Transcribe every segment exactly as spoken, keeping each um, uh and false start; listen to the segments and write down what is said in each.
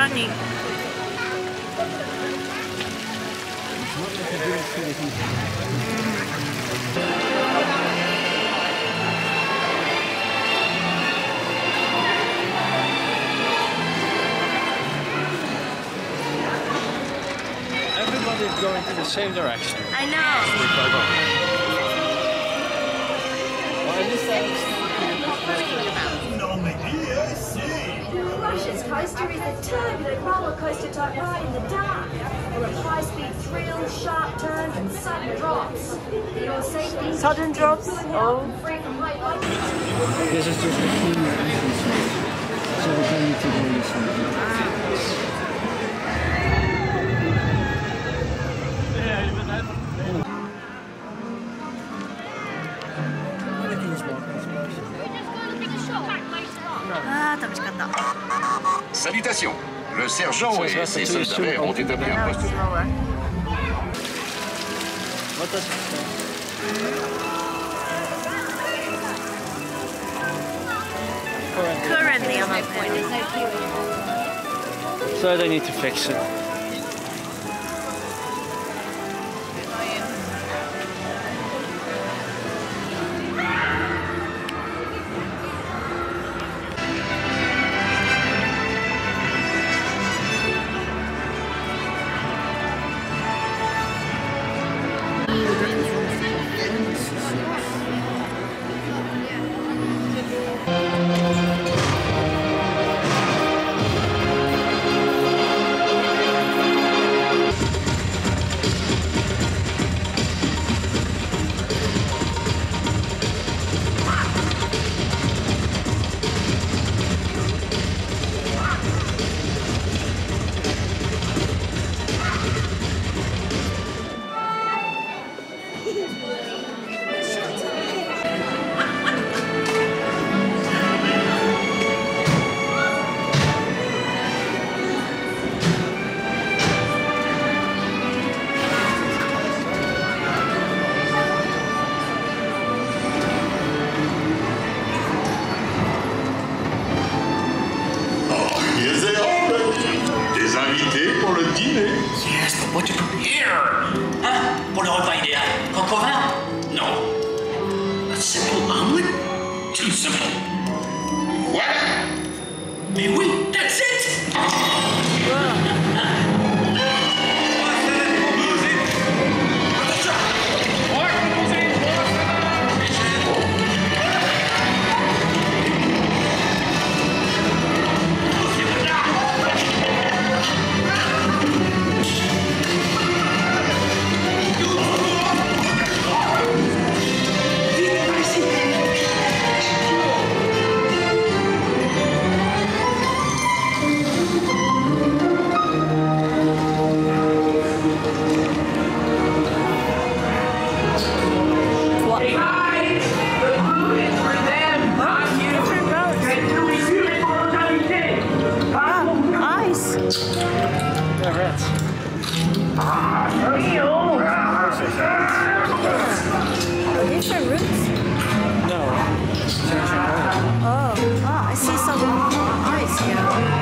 running. Everybody's going in the same direction. I know. Russia's coaster is a turbulent roller coaster type ride in the dark, full of high-speed thrills, sharp turns, and sudden drops. Your safety. Sudden drops. Oh. Free from high heights. This is just a key entrance. So we don't need to do something. Ah, 楽しかった。 Salutations. Le sergent et ses soldats verts ont établi un poste. What does it say? Currently on my point. So they need to fix it. Des invités pour le dîner. Yes, but what you do here? Hein? Pour le repas idéal? Coq au vin? Non. A simple omelet? Too simple. What? Mais oui, that's it! Different routes? No. Oh, oh, I see some ice here.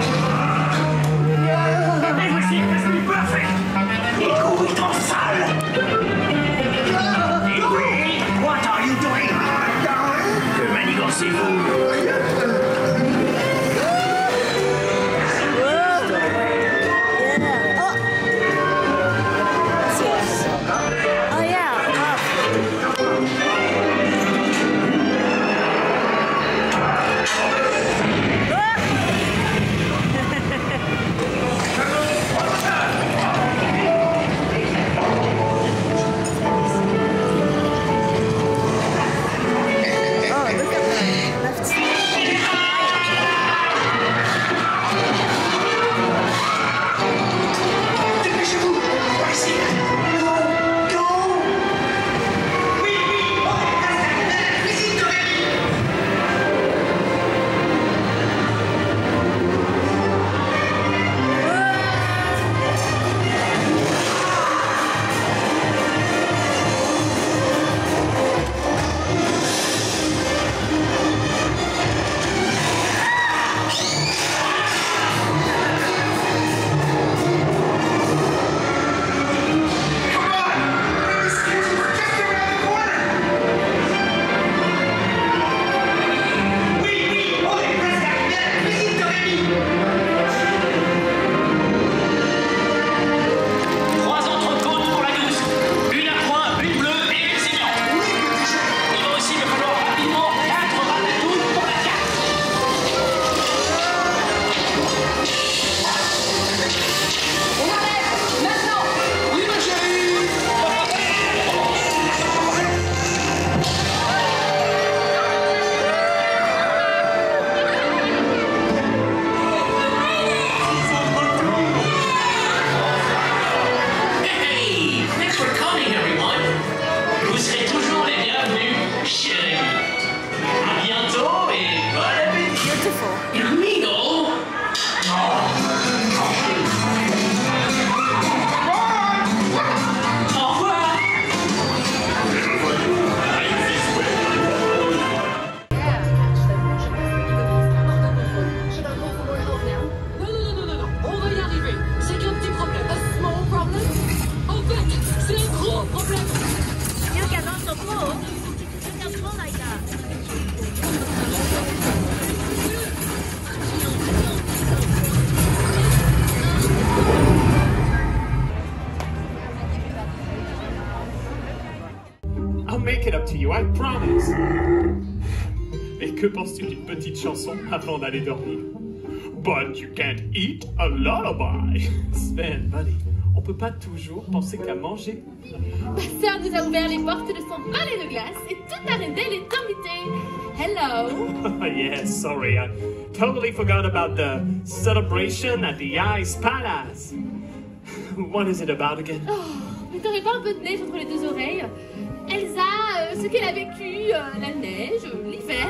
Nico est en salle! Et oui, what are you doing? Que manigancez-vous? I promise. Et que penses-tu d'une petite chanson avant d'aller dormir? But you can't eat a lullaby. Sven, buddy, on peut pas toujours penser qu'à manger. Ma sœur nous a ouvert les portes de son palais de glace et toute Arendelle est invitée. Hello. Yes, sorry, I totally forgot about the celebration at the Ice Palace. What is it about again? Oh, mais t'aurais pas un peu de neige entre les deux oreilles? Elsa, euh, ce qu'elle a vécu, euh, la neige, euh, l'hiver.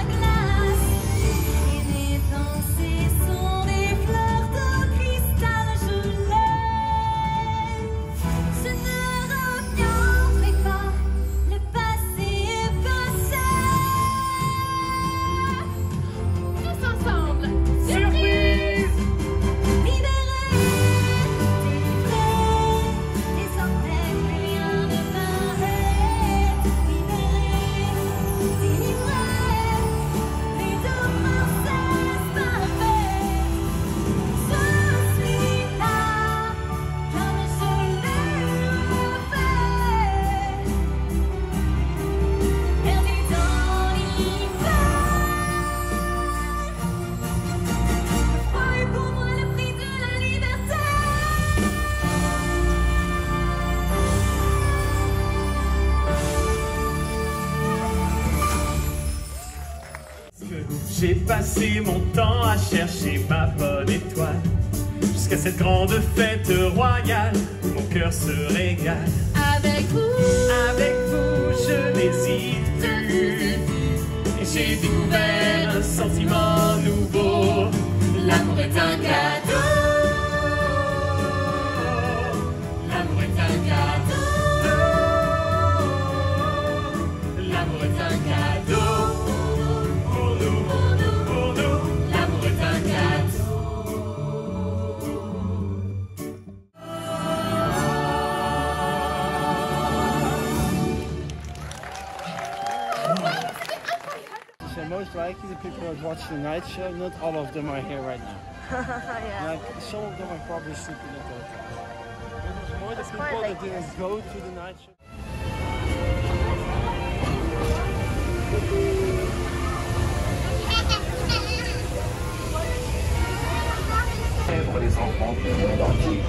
J'ai passé mon temps à chercher ma bonne étoile, jusqu'à cette grande fête royale où mon cœur se régale. Avec vous, avec vous, je n'hésite plus. Et j'ai découvert un sentiment nouveau. L'amour est un cadeau. L'amour est un cadeau. L'amour est un cadeau. So most likely the people that watch the night show, not all of them are here right now. Yeah. Like some of them are probably sleeping at the hotel. It was more the It's people quite that late. didn't go to the night show. Pour les enfants du monde entier.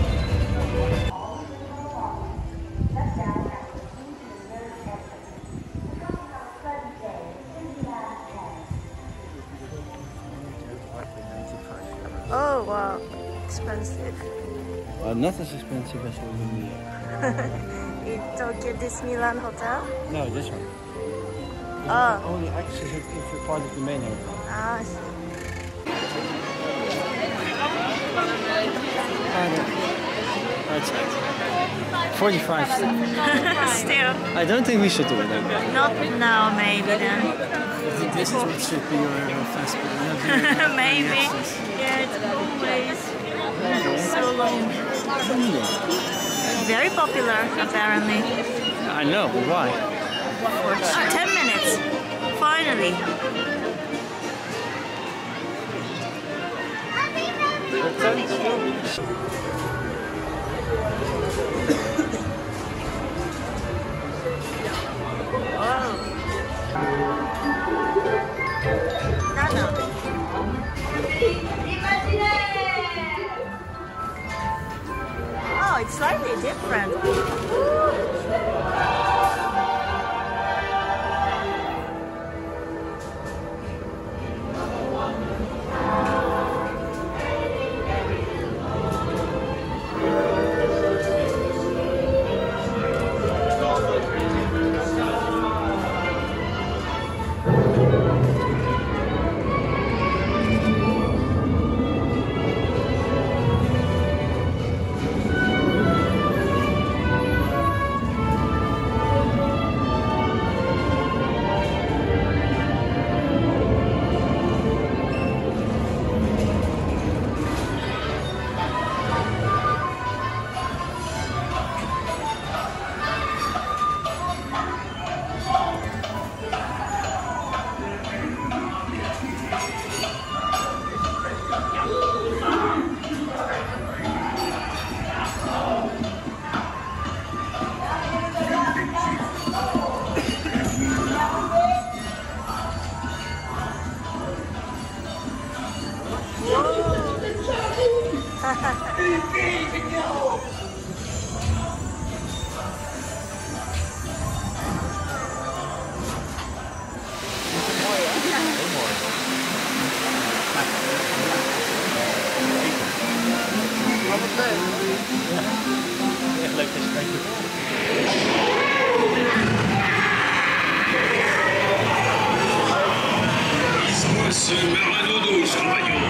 Oh wow, expensive. Well, not as expensive as over here. In Tokyo Disneyland Hotel? No, this one. This Oh. one only access it if you're part of the main hotel. Ah, I see. Outside. forty-five. Still, I don't think we should do it then. not now maybe then. I think this is what should be your fast food. Maybe. Yeah, it's always so long. Very popular apparently. I know, but why? Ah, ten minutes. Finally. Oh, it's slightly different. Echt leuk gesprek. Laisse-moi ce maradodo sur le maillot.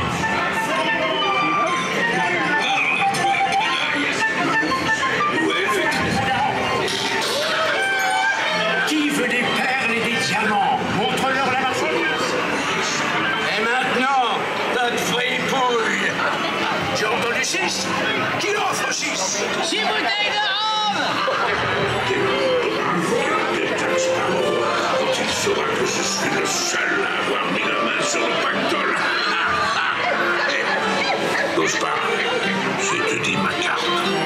Qui veut des perles et des diamants? Montre-leur la marchandise. Et maintenant, notre vraie pouille. Tu as entendu six? Qui offre six? Six bouteilles de rhum! Quand il saura que je suis le seul à avoir mis la main sur le pactole. Hé, n'ose pas. Je te dis ma carte.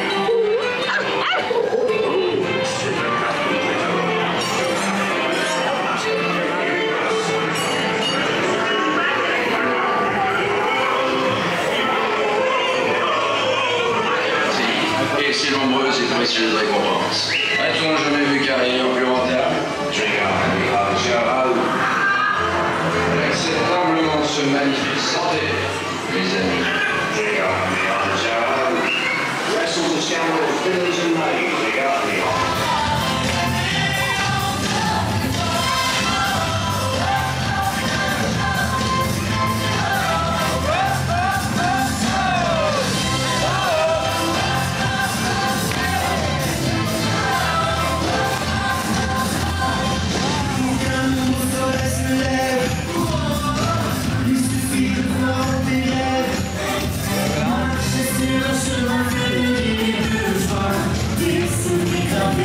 Et si nombreuses et précieuses récompenses. A-t-on jamais vu carrière plus rentable? Je regarde, Gérald. Acceptablement ce magnifique santé, mes amis. Je regarde, Gérald. Wrestle the scoundrels, villains and knights, regarde. Chemin de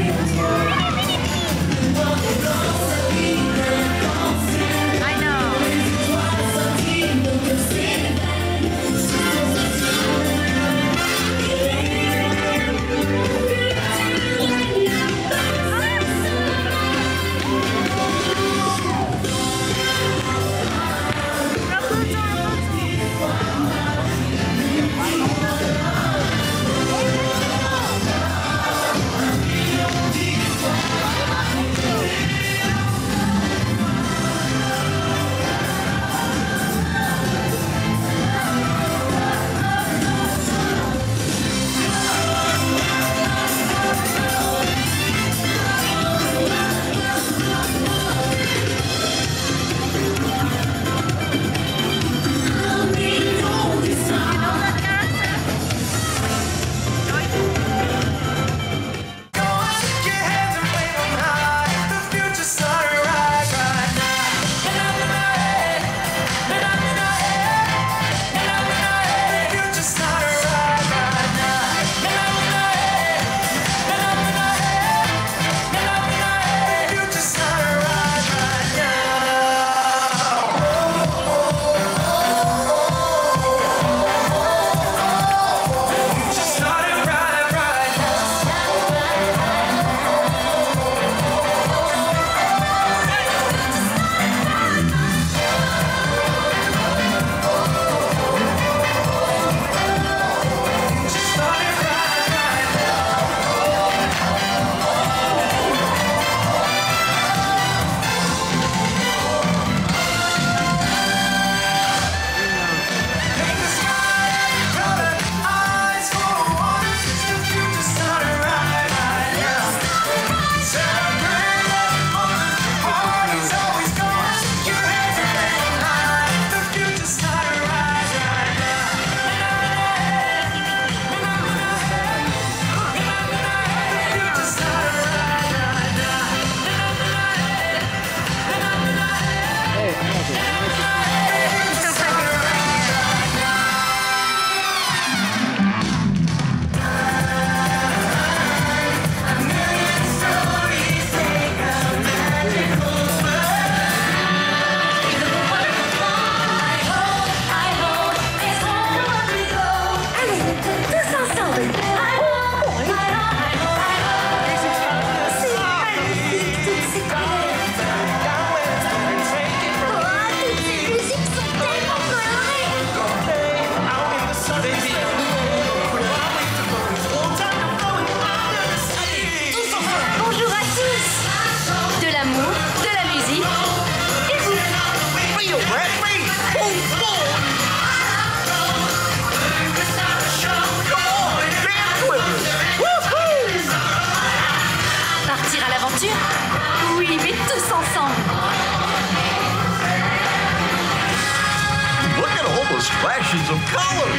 those flashes of color.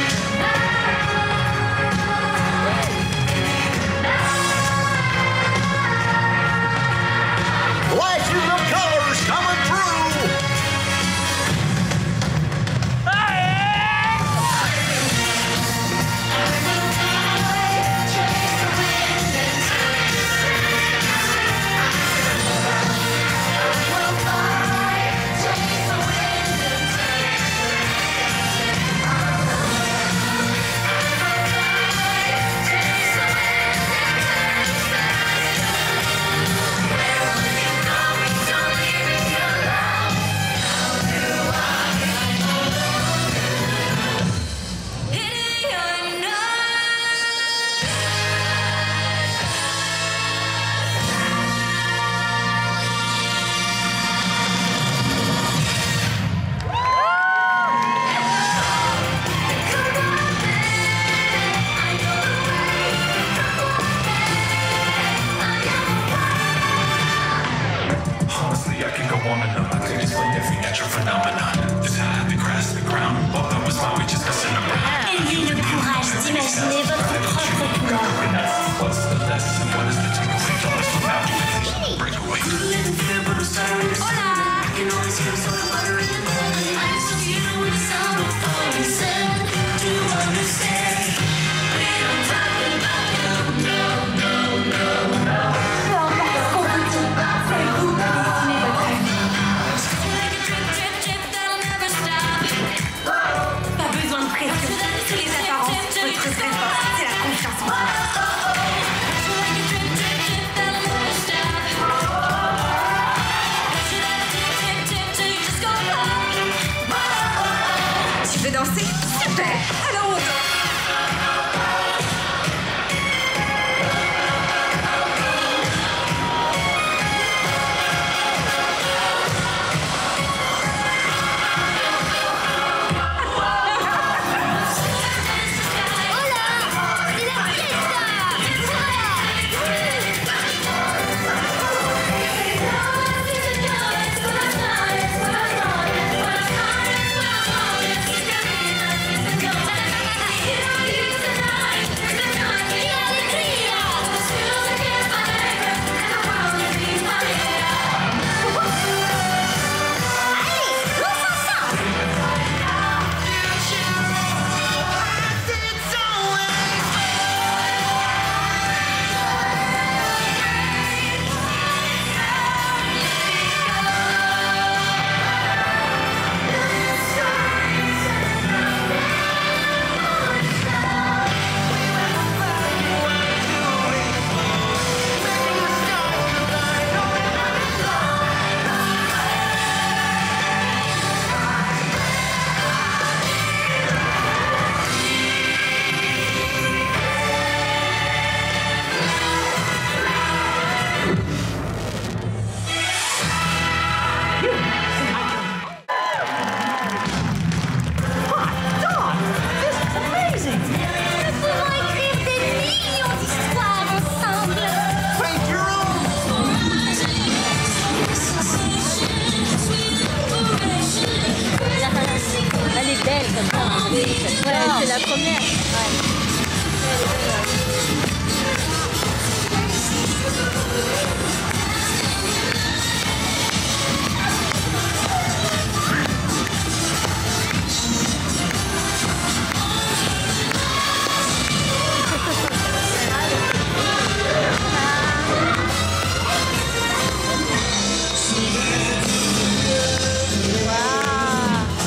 Flashes of colors coming through. C'est la première. Ouais.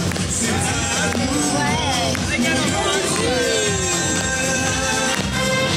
Ouais.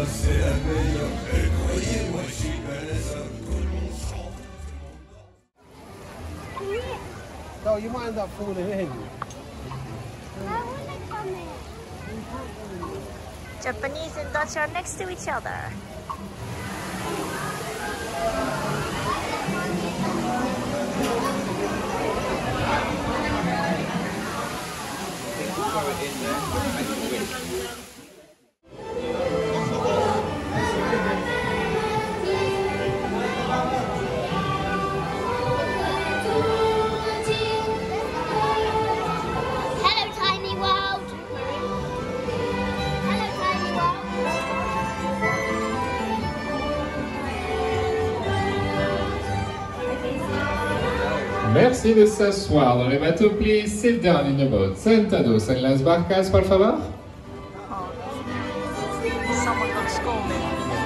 c'est la meilleure. Et croyez-moi, j'y connais ça. Tout le monde s'en So you might end up falling in. Japanese and Dutch are next to each other. Merci de s'asseoir dans le bateau, please sit down in the boat. Sentados en las barcas, por favor. Someone got scolded.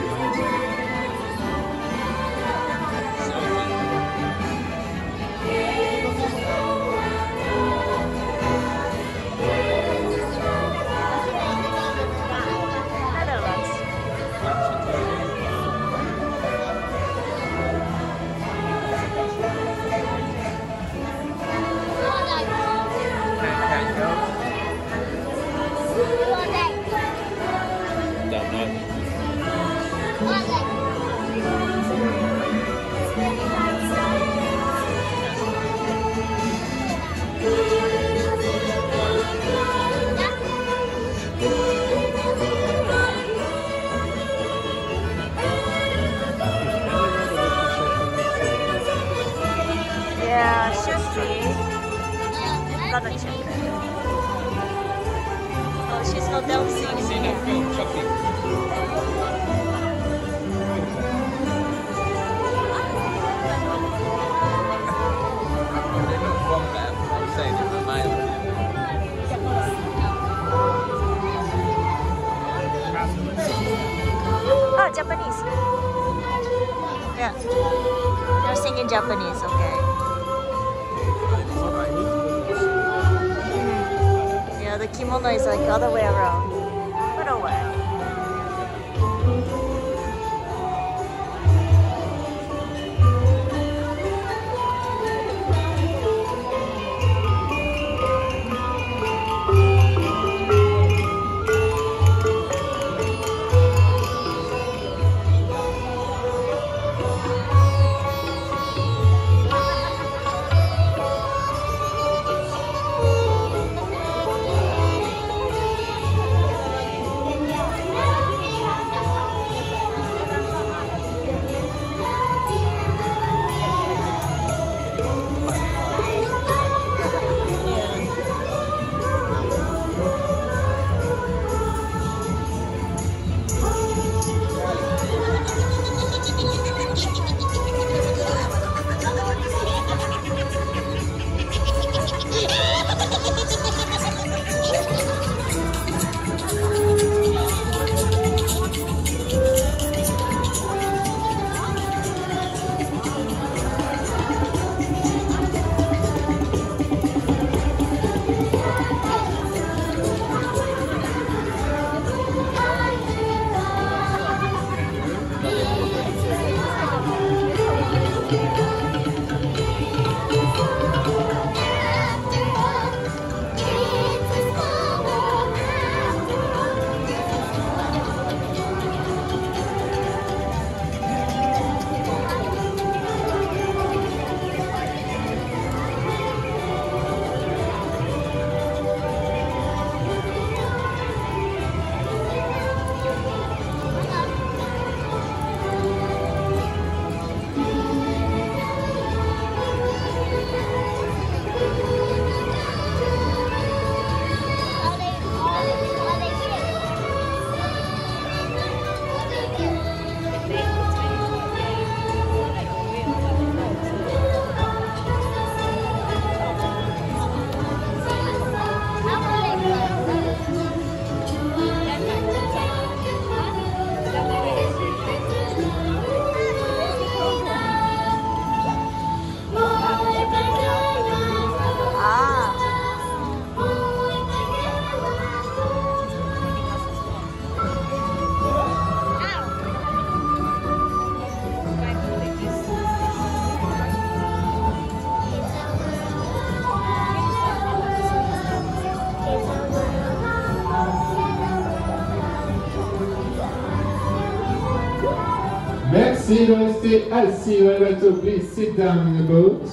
Yeah, should be. Gotta check it. Oh, she's not down seeing it. Oh, Japanese. Yeah. They're singing Japanese, okay. Yeah, the kimono is like the other way around. Put away. Merci de rester assis dans le bateau. Please sit down in the boat.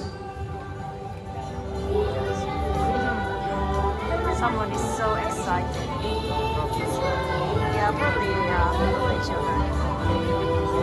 Someone is so excited. Yeah, probably, uh, probably children.